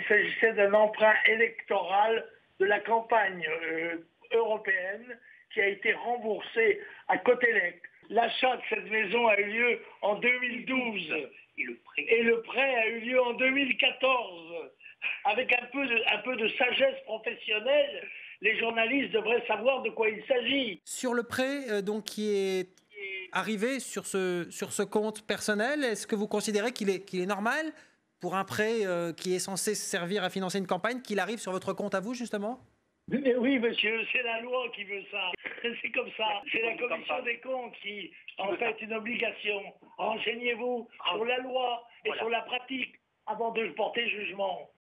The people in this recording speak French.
s'agissait d'un emprunt électoral de la campagne européenne qui a été remboursé à Cotelec. L'achat de cette maison a eu lieu en 2012 et le prêt a eu lieu en 2014. Avec un peu de sagesse professionnelle, les journalistes devraient savoir de quoi il s'agit. Sur le prêt donc qui est arrivé sur ce compte personnel, est-ce que vous considérez qu'il est normal pour un prêt qui est censé servir à financer une campagne, qu'il arrive sur votre compte à vous, justement? Mais oui, monsieur, c'est la loi qui veut ça. C'est comme ça. C'est la commission des comptes qui en fait une obligation. Renseignez-vous sur la loi et sur la pratique avant de porter jugement.